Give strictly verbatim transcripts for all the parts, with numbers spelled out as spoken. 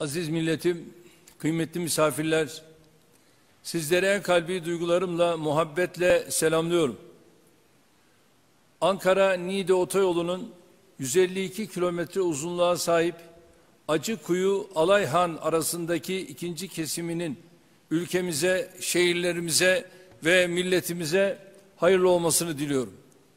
Aziz milletim, kıymetli misafirler, sizlere en kalbi duygularımla, muhabbetle selamlıyorum. Ankara-Niğde otoyolunun yüz elli iki kilometre uzunluğa sahip Acıkuyu-Alayhan arasındaki ikinci kesiminin ülkemize, şehirlerimize ve milletimize hayırlı olmasını diliyorum.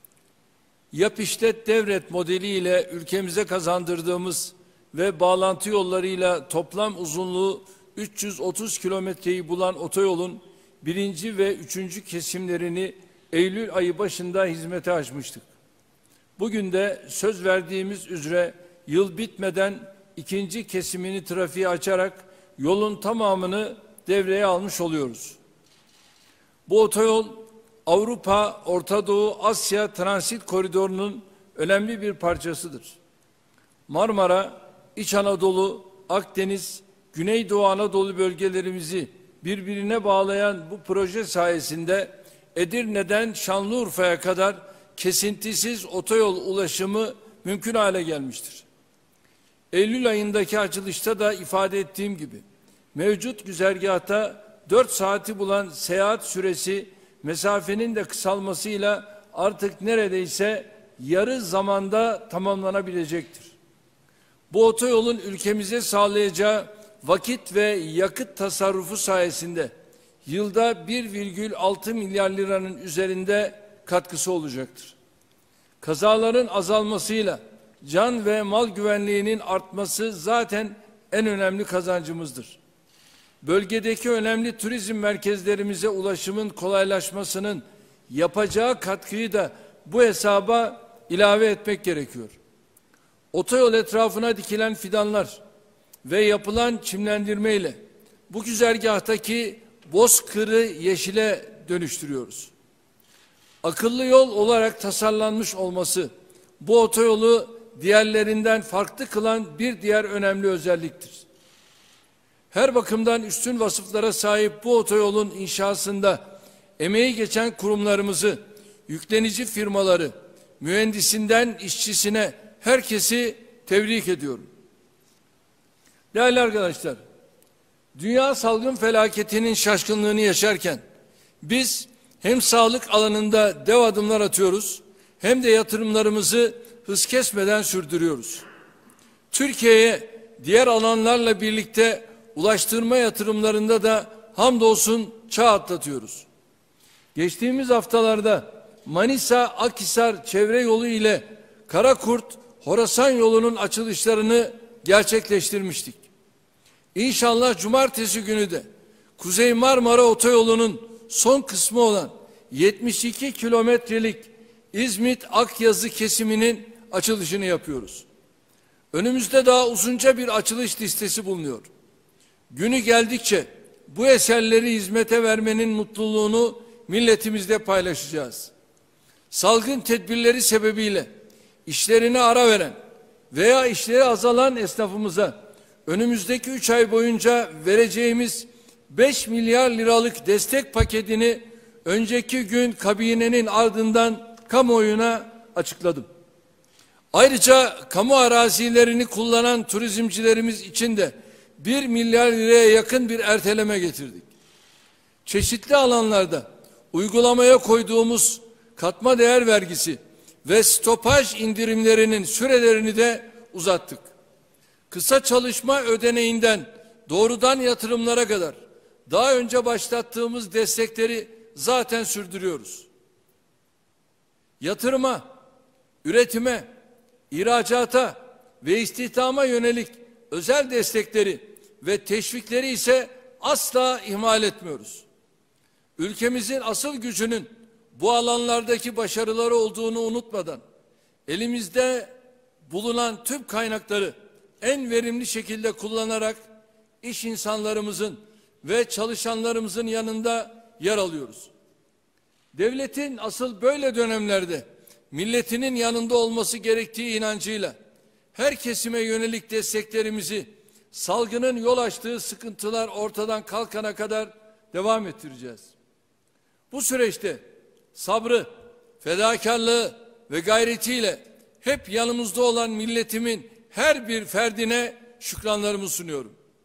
Yap işlet devret modeliyle ülkemize kazandırdığımız ve bağlantı yollarıyla toplam uzunluğu üç yüz otuz kilometreyi bulan otoyolun birinci ve üçüncü kesimlerini Eylül ayı başında hizmete açmıştık. Bugün de söz verdiğimiz üzere yıl bitmeden ikinci kesimini trafiğe açarak yolun tamamını devreye almış oluyoruz. Bu otoyol Avrupa, Orta Doğu, Asya transit koridorunun önemli bir parçasıdır. Marmara, İç Anadolu, Akdeniz, Güneydoğu Anadolu bölgelerimizi birbirine bağlayan bu proje sayesinde Edirne'den Şanlıurfa'ya kadar kesintisiz otoyol ulaşımı mümkün hale gelmiştir. Eylül ayındaki açılışta da ifade ettiğim gibi mevcut güzergahta dört saati bulan seyahat süresi mesafenin de kısalmasıyla artık neredeyse yarı zamanda tamamlanabilecektir. Bu otoyolun ülkemize sağlayacağı vakit ve yakıt tasarrufu sayesinde yılda bir virgül altı milyar liranın üzerinde katkısı olacaktır. Kazaların azalmasıyla can ve mal güvenliğinin artması zaten en önemli kazancımızdır. Bölgedeki önemli turizm merkezlerimize ulaşımın kolaylaşmasının yapacağı katkıyı da bu hesaba ilave etmek gerekiyor. Otoyol etrafına dikilen fidanlar ve yapılan çimlendirmeyle bu güzergahtaki bozkırı yeşile dönüştürüyoruz. Akıllı yol olarak tasarlanmış olması bu otoyolu diğerlerinden farklı kılan bir diğer önemli özelliktir. Her bakımdan üstün vasıflara sahip bu otoyolun inşasında emeği geçen kurumlarımızı, yüklenici firmaları, mühendisinden işçisine herkesi tebrik ediyorum. Değerli arkadaşlar, dünya salgın felaketinin şaşkınlığını yaşarken biz hem sağlık alanında dev adımlar atıyoruz hem de yatırımlarımızı hız kesmeden sürdürüyoruz. Türkiye'ye diğer alanlarla birlikte ulaştırma yatırımlarında da hamdolsun çağ atlatıyoruz. Geçtiğimiz haftalarda Manisa-Akhisar çevre yolu ile Karakurt-Horasan yolunun açılışlarını gerçekleştirmiştik. İnşallah cumartesi günü de Kuzey Marmara Otoyolu'nun son kısmı olan yetmiş iki kilometrelik İzmit-Akyazı kesiminin açılışını yapıyoruz. Önümüzde daha uzunca bir açılış listesi bulunuyor. Günü geldikçe bu eserleri hizmete vermenin mutluluğunu milletimizle paylaşacağız. Salgın tedbirleri sebebiyle işlerine ara veren veya işleri azalan esnafımıza önümüzdeki üç ay boyunca vereceğimiz beş milyar liralık destek paketini önceki gün kabinenin ardından kamuoyuna açıkladım. Ayrıca kamu arazilerini kullanan turizmcilerimiz için de bir milyar liraya yakın bir erteleme getirdik. Çeşitli alanlarda uygulamaya koyduğumuz katma değer vergisi ve stopaj indirimlerinin sürelerini de uzattık. Kısa çalışma ödeneğinden doğrudan yatırımlara kadar daha önce başlattığımız destekleri zaten sürdürüyoruz. Yatırıma, üretime, ihracata ve istihdama yönelik özel destekleri ve teşvikleri ise asla ihmal etmiyoruz. Ülkemizin asıl gücünün bu alanlardaki başarıları olduğunu unutmadan elimizde bulunan tüm kaynakları en verimli şekilde kullanarak iş insanlarımızın ve çalışanlarımızın yanında yer alıyoruz. Devletin asıl böyle dönemlerde milletinin yanında olması gerektiği inancıyla her kesime yönelik desteklerimizi salgının yol açtığı sıkıntılar ortadan kalkana kadar devam ettireceğiz. Bu süreçte sabrı, fedakarlığı ve gayretiyle hep yanımızda olan milletimin her bir ferdine şükranlarımı sunuyorum.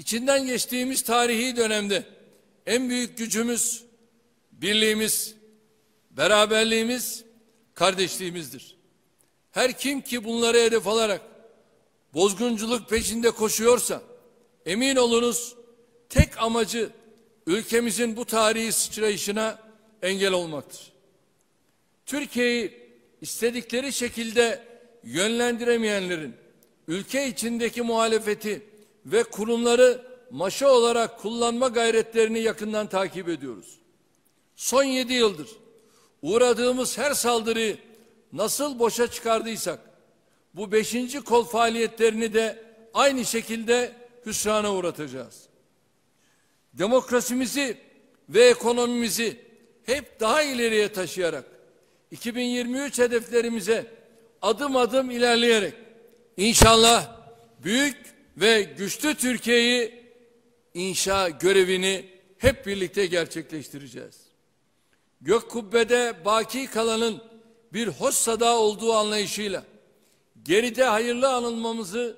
İçinden geçtiğimiz tarihi dönemde en büyük gücümüz birliğimiz, beraberliğimiz, kardeşliğimizdir. Her kim ki bunları hedef alarak bozgunculuk peşinde koşuyorsa emin olunuz tek amacı ülkemizin bu tarihi sıçrayışına engel olmaktır. Türkiye'yi istedikleri şekilde yönlendiremeyenlerin ülke içindeki muhalefeti ve kurumları maşa olarak kullanma gayretlerini yakından takip ediyoruz. Son yedi yıldır uğradığımız her saldırıyı nasıl boşa çıkardıysak bu beşinci kol faaliyetlerini de aynı şekilde hüsrana uğratacağız. Demokrasimizi ve ekonomimizi hep daha ileriye taşıyarak iki bin yirmi üç hedeflerimize adım adım ilerleyerek inşallah büyük ve güçlü Türkiye'yi inşa görevini hep birlikte gerçekleştireceğiz. Gök kubbede baki kalanın bir hoş sada olduğu anlayışıyla geride hayırlı anılmamızı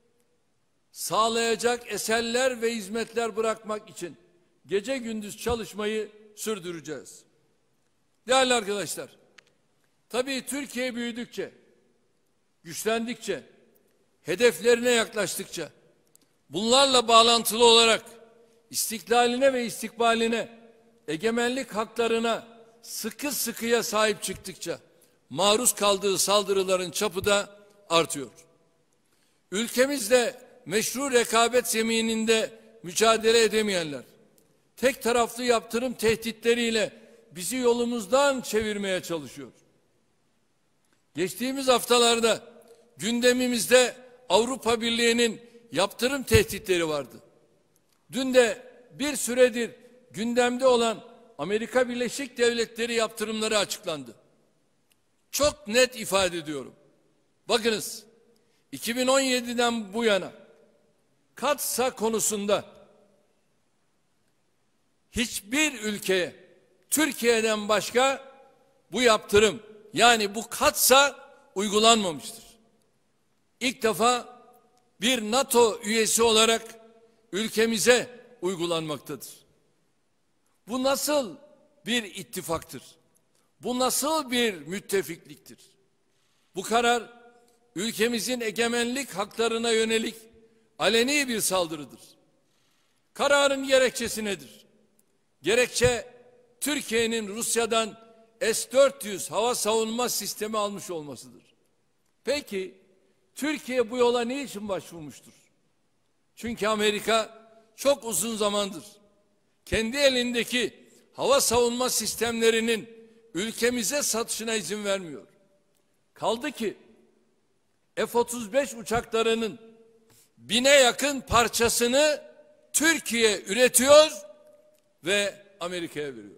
sağlayacak eserler ve hizmetler bırakmak için gece gündüz çalışmayı sürdüreceğiz. Değerli arkadaşlar, tabii Türkiye büyüdükçe, güçlendikçe, hedeflerine yaklaştıkça, bunlarla bağlantılı olarak istiklaline ve istikbaline, egemenlik haklarına sıkı sıkıya sahip çıktıkça maruz kaldığı saldırıların çapı da artıyor. Ülkemizde meşru rekabet zemininde mücadele edemeyenler, tek taraflı yaptırım tehditleriyle bizi yolumuzdan çevirmeye çalışıyor. Geçtiğimiz haftalarda gündemimizde Avrupa Birliği'nin yaptırım tehditleri vardı. Dün de bir süredir gündemde olan Amerika Birleşik Devletleri yaptırımları açıklandı. Çok net ifade ediyorum. Bakınız, iki bin on yedi'den bu yana Katsa konusunda hiçbir ülkeye Türkiye'den başka bu yaptırım, yani bu Katsa uygulanmamıştır. İlk defa bir NATO üyesi olarak ülkemize uygulanmaktadır. Bu nasıl bir ittifaktır? Bu nasıl bir müttefikliktir? Bu karar ülkemizin egemenlik haklarına yönelik aleni bir saldırıdır. Kararın gerekçesi nedir? Gerekçe Türkiye'nin Rusya'dan S dört yüz hava savunma sistemi almış olmasıdır. Peki Türkiye bu yola niçin başvurmuştur? Çünkü Amerika çok uzun zamandır kendi elindeki hava savunma sistemlerinin ülkemize satışına izin vermiyor. Kaldı ki F otuz beş uçaklarının bine yakın parçasını Türkiye üretiyor ve Amerika'ya veriyor.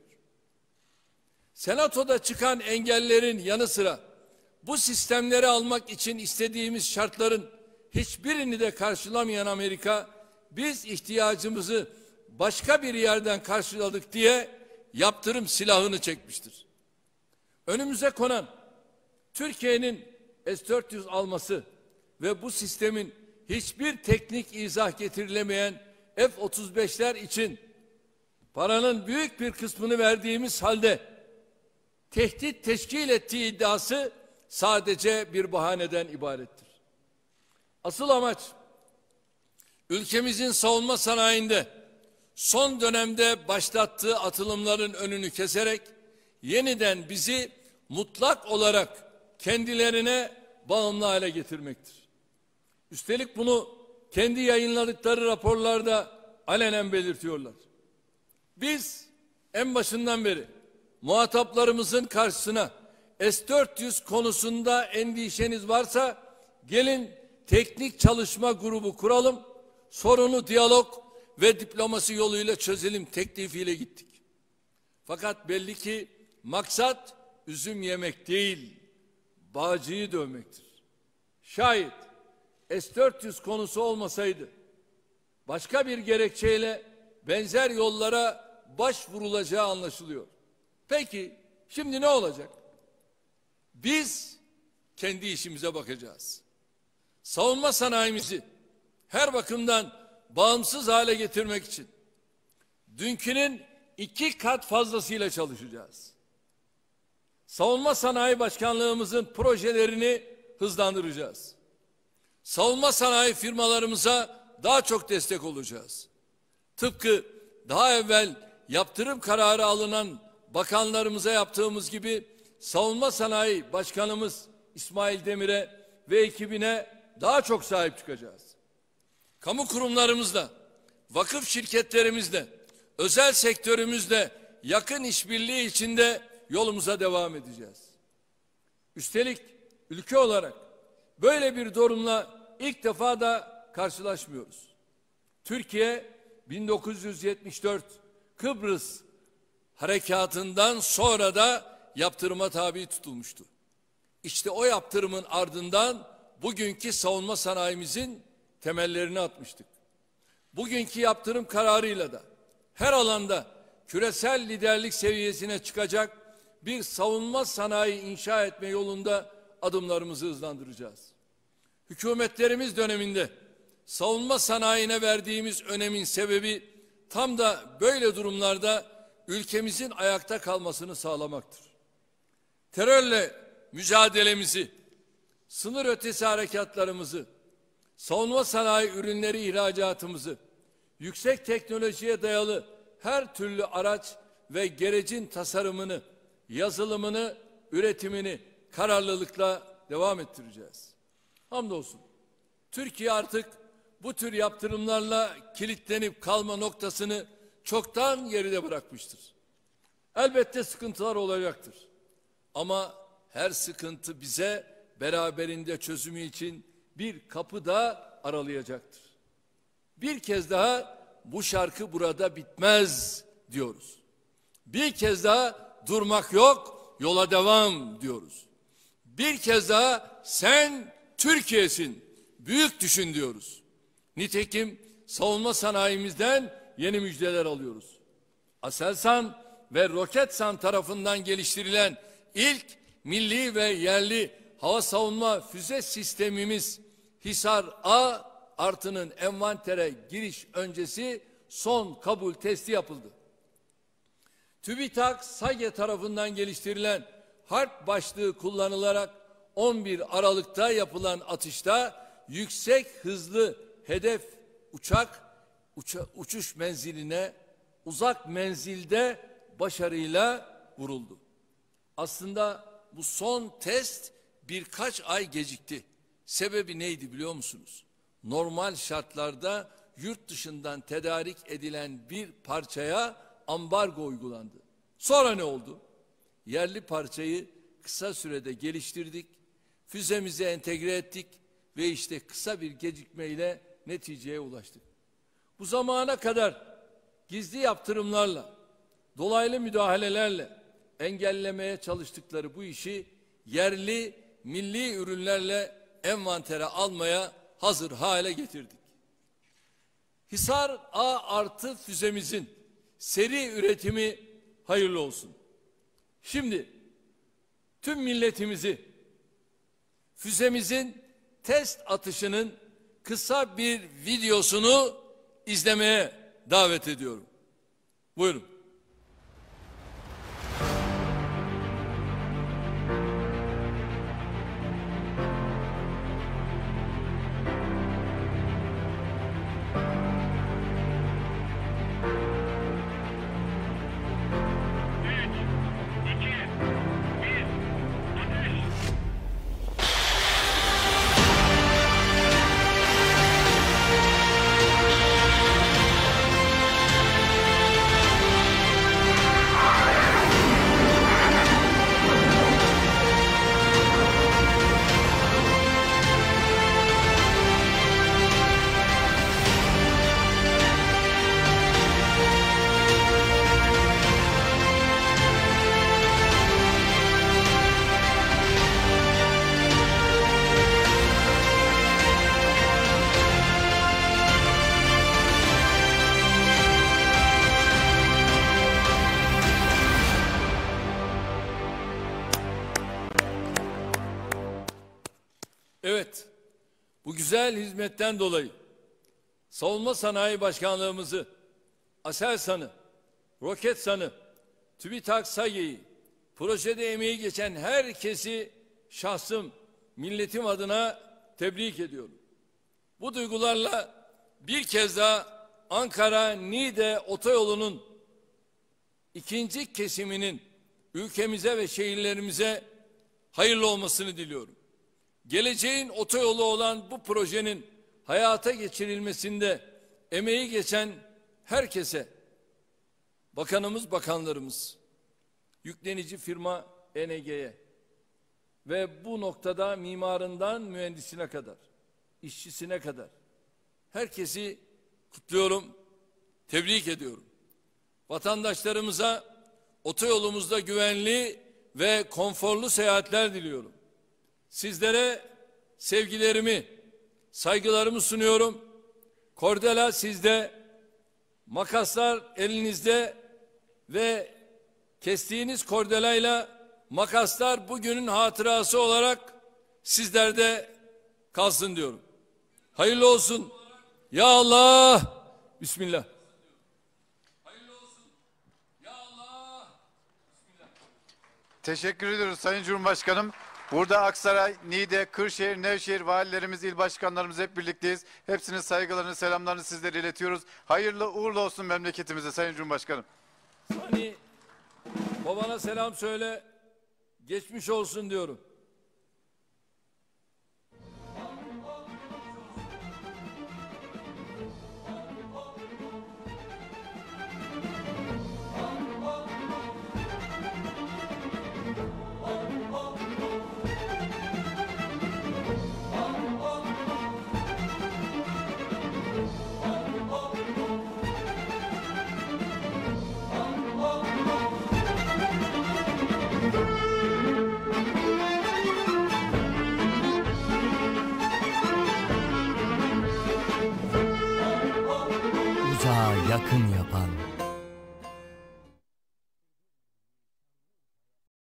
Senatoda çıkan engellerin yanı sıra bu sistemleri almak için istediğimiz şartların hiçbirini de karşılamayan Amerika, biz ihtiyacımızı başka bir yerden karşıladık diye yaptırım silahını çekmiştir. Önümüze konan Türkiye'nin S dört yüz alması ve bu sistemin hiçbir teknik izah getirilemeyen F otuz beş'ler için paranın büyük bir kısmını verdiğimiz halde tehdit teşkil ettiği iddiası sadece bir bahaneden ibarettir. Asıl amaç ülkemizin savunma sanayinde son dönemde başlattığı atılımların önünü keserek yeniden bizi mutlak olarak kendilerine bağımlı hale getirmektir. Üstelik bunu kendi yayınladıkları raporlarda alenen belirtiyorlar. Biz en başından beri muhataplarımızın karşısına S dört yüz konusunda endişeniz varsa gelin teknik çalışma grubu kuralım, sorunu diyalog ve diplomasi yoluyla çözelim teklifiyle gittik. Fakat belli ki maksat üzüm yemek değil, bağcıyı dövmektir. Şayet S dört yüz konusu olmasaydı başka bir gerekçeyle benzer yollara başvurulacağı anlaşılıyor. Peki şimdi ne olacak? Biz kendi işimize bakacağız. Savunma sanayimizi her bakımdan bağımsız hale getirmek için dünkünün iki kat fazlasıyla çalışacağız. Savunma Sanayi Başkanlığımızın projelerini hızlandıracağız. Savunma sanayi firmalarımıza daha çok destek olacağız. Tıpkı daha evvel yaptırım kararı alınan bakanlarımıza yaptığımız gibi Savunma Sanayi Başkanımız İsmail Demir'e ve ekibine daha çok sahip çıkacağız. Kamu kurumlarımızla, vakıf şirketlerimizle, özel sektörümüzle yakın işbirliği içinde yolumuza devam edeceğiz. Üstelik ülke olarak böyle bir durumla ilk defa da karşılaşmıyoruz. Türkiye bin dokuz yüz yetmiş dört Kıbrıs harekatından sonra da yaptırıma tabi tutulmuştu. İşte o yaptırımın ardından bugünkü savunma sanayimizin temellerini atmıştık. Bugünkü yaptırım kararıyla da her alanda küresel liderlik seviyesine çıkacak bir savunma sanayi inşa etme yolunda adımlarımızı hızlandıracağız. Hükümetlerimiz döneminde savunma sanayine verdiğimiz önemin sebebi tam da böyle durumlarda ülkemizin ayakta kalmasını sağlamaktır. Terörle mücadelemizi, sınır ötesi harekatlarımızı, savunma sanayi ürünleri ihracatımızı, yüksek teknolojiye dayalı her türlü araç ve gerecin tasarımını, yazılımını, üretimini kararlılıkla devam ettireceğiz. Hamdolsun Türkiye artık bu tür yaptırımlarla kilitlenip kalma noktasını çoktan geride bırakmıştır. Elbette sıkıntılar olacaktır. Ama her sıkıntı bize beraberinde çözümü için bir kapı da aralayacaktır. Bir kez daha bu şarkı burada bitmez diyoruz. Bir kez daha durmak yok, yola devam diyoruz. Bir kez daha sen Türkiye'sin, büyük düşün diyoruz. Nitekim savunma sanayimizden yeni müjdeler alıyoruz. Aselsan ve Roketsan tarafından geliştirilen ilk milli ve yerli hava savunma füze sistemimiz Hisar A artının envantere giriş öncesi son kabul testi yapıldı. TÜBİTAK SAGE tarafından geliştirilen harp başlığı kullanılarak on bir Aralık'ta yapılan atışta yüksek hızlı hedef uçak uça, uçuş menziline uzak menzilde başarıyla vuruldu. Aslında bu son test birkaç ay gecikti. Sebebi neydi biliyor musunuz? Normal şartlarda yurt dışından tedarik edilen bir parçaya ambargo uygulandı. Sonra ne oldu? Yerli parçayı kısa sürede geliştirdik, füzemize entegre ettik ve işte kısa bir gecikmeyle neticeye ulaştık. Bu zamana kadar gizli yaptırımlarla, dolaylı müdahalelerle engellemeye çalıştıkları bu işi yerli, milli ürünlerle envantere almaya hazır hale getirdik. Hisar A artı füzemizin seri üretimi hayırlı olsun. Şimdi tüm milletimizi füzemizin test atışının kısa bir videosunu izlemeye davet ediyorum. Buyurun. Evet, bu güzel hizmetten dolayı Savunma Sanayi Başkanlığımızı, Aselsan'ı, Roketsan'ı, TÜBİTAK SAGE'yi, projede emeği geçen herkesi şahsım, milletim adına tebrik ediyorum. Bu duygularla bir kez daha Ankara-Niğde otoyolunun ikinci kesiminin ülkemize ve şehirlerimize hayırlı olmasını diliyorum. Geleceğin otoyolu olan bu projenin hayata geçirilmesinde emeği geçen herkese, bakanımız, bakanlarımız, yüklenici firma E N G'ye ve bu noktada mimarından mühendisine kadar, işçisine kadar herkesi kutluyorum, tebrik ediyorum. Vatandaşlarımıza otoyolumuzda güvenli ve konforlu seyahatler diliyorum. Sizlere sevgilerimi, saygılarımı sunuyorum. Kordela sizde, makaslar elinizde ve kestiğiniz kordelayla makaslar bugünün hatırası olarak sizlerde kalsın diyorum. Hayırlı olsun. Ya Allah. Bismillah. Hayırlı olsun. Ya Allah. Bismillah. Teşekkür ediyoruz Sayın Cumhurbaşkanım. Burada Aksaray, Niğde, Kırşehir, Nevşehir valilerimiz, il başkanlarımız hep birlikteyiz. Hepsinin saygılarını, selamlarını sizlere iletiyoruz. Hayırlı uğurlu olsun memleketimize Sayın Cumhurbaşkanım. Hani babana selam söyle, geçmiş olsun diyorum. Uzağa yakın yapan